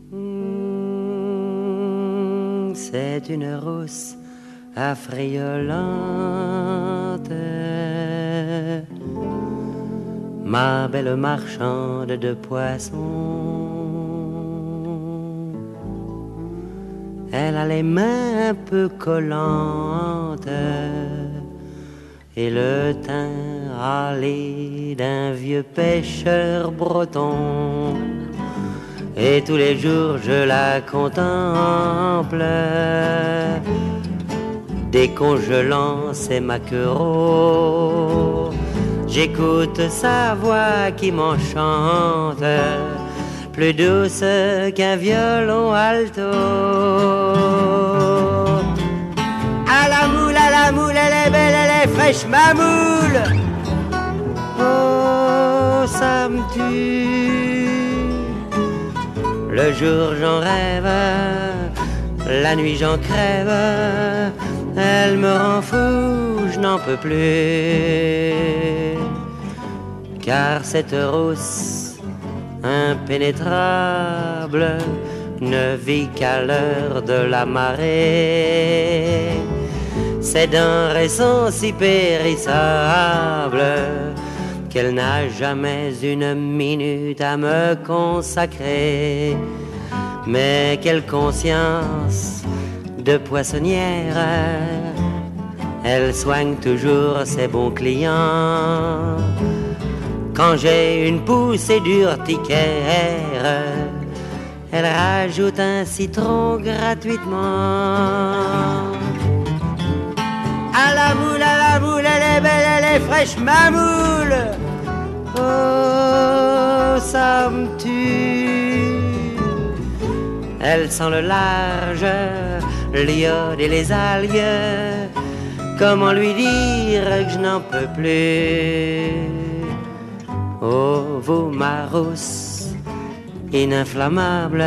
C'est une rousse affriolante, ma belle marchande de poissons. Elle a les mains un peu collantes et le teint râlé d'un vieux pêcheur breton. Et tous les jours je la contemple, décongelant ses maquereaux. J'écoute sa voix qui m'enchante, plus douce qu'un violon alto. À la moule, elle est belle, elle est fraîche, ma moule. Oh, ça me tue. Le jour j'en rêve, la nuit j'en crève. Elle me rend fou, je n'en peux plus. Car cette rousse impénétrable ne vit qu'à l'heure de la marée. Ses denrées sont si périssables qu'elle n'a jamais une minute à me consacrer. Mais quelle conscience de poissonnière, elle soigne toujours ses bons clients. Quand j'ai une poussée d'urticaire, elle rajoute un citron gratuitement. À la moule, elle est belle, elle est fraîche, ma moule. Oh, ça me tue. Elle sent le large, l'iode et les algues. Comment lui dire que je n'en peux plus? Oh, vous, ma rousse ininflammable,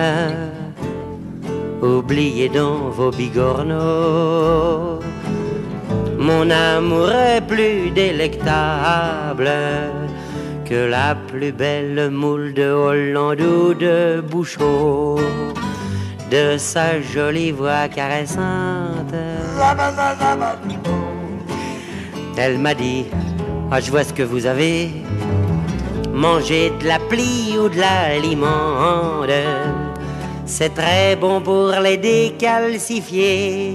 oubliez donc vos bigorneaux. Mon amour est plus délectable que la plus belle moule de Hollande ou de Bouchot. De sa jolie voix caressante, elle m'a dit: ah, je vois ce que vous avez, mangez de la plie ou de la limande, c'est très bon pour les décalcifier.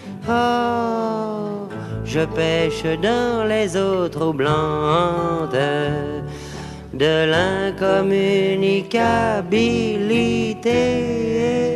Oh, je pêche dans les eaux troublantes de l'incommunicabilité.